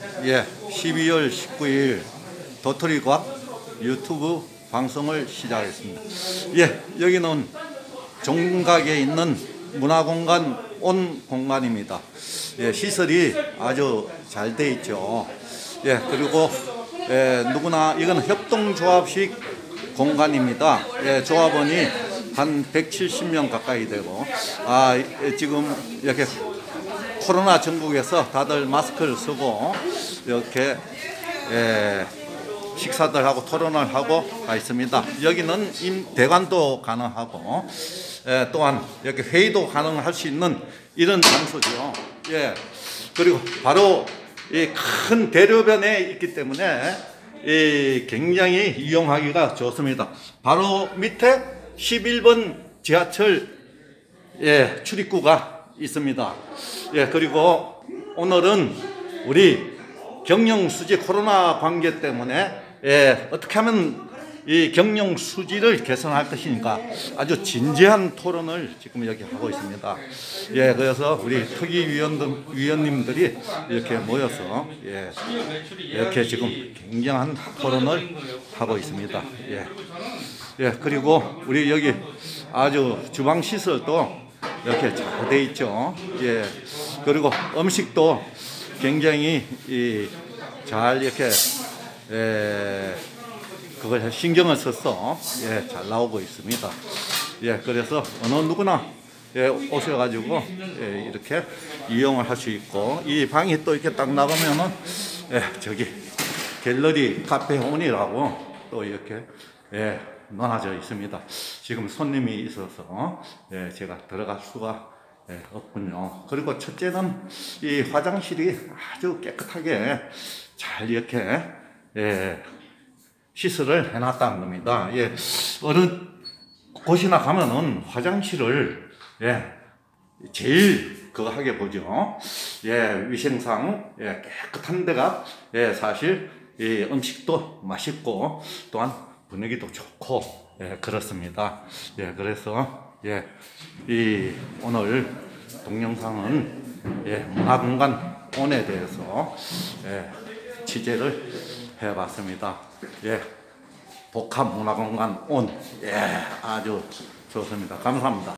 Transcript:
12월 19일 도토리과학 유튜브 방송을 시작했습니다. 여기는 종각에 있는 문화공간 온 공간입니다. 시설이 아주 잘 돼 있죠. 그리고 누구나 이건 협동조합식 공간입니다. 조합원이 한 170명 가까이 되고, 지금 이렇게 코로나 전국에서 다들 마스크를 쓰고 이렇게 식사들 하고 토론을 하고 가 있습니다. 여기는 대관도 가능하고 또한 이렇게 회의도 가능할 수 있는 이런 장소죠. 그리고 바로 이 큰 대로변에 있기 때문에 굉장히 이용하기가 좋습니다. 바로 밑에 11번 지하철 출입구가 있습니다. 그리고 오늘은 우리 경영수지 코로나 관계 때문에 어떻게 하면 이 경영수지를 개선할 것이니까 아주 진지한 토론을 지금 여기 하고 있습니다. 그래서 우리 특위위원님들이 이렇게 모여서 이렇게 지금 굉장한 토론을 하고 있습니다. 그리고 우리 여기 아주 주방 시설도 이렇게 잘 돼 있죠. 그리고 음식도 굉장히 잘 이렇게 그걸 신경을 써서 잘 나오고 있습니다. 그래서 어느 누구나 오셔가지고 이렇게 이용을 할 수 있고, 이 방이 또 이렇게 딱 나가면은 저기 갤러리 카페 온이라고 또 이렇게 놓아져 있습니다. 지금 손님이 있어서 제가 들어갈 수가 없군요. 그리고 첫째는 이 화장실이 아주 깨끗하게 잘 이렇게 시설을 해놨다는 겁니다. 어느 곳이나 가면은 화장실을 제일 그거 하게 보죠. 위생상 깨끗한 데가 사실 음식도 맛있고 또한 분위기도 좋고 그렇습니다. 그래서 오늘 동영상은 문화공간 온에 대해서 취재를 해봤습니다. 복합문화공간 온 아주 좋습니다. 감사합니다.